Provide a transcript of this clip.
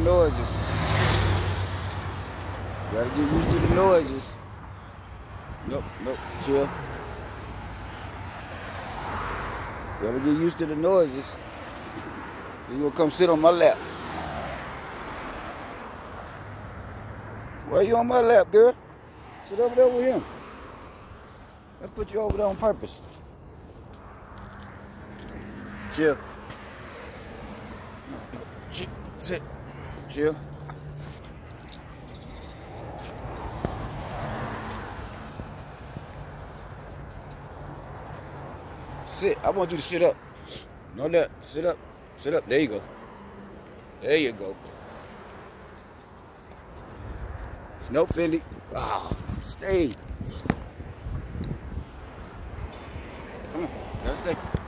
noises. Gotta get used to the noises. Nope, chill. Gotta get used to the noises. So you gonna come sit on my lap. Why are you on my lap, girl? Sit over there with him. I put you over there on purpose. Chill. No. Sit. Chill. Sit. I want you to sit up. No, that. Sit up. Sit up. There you go. There you go. No, Fendi. Oh, stay. Come on. Let's stay.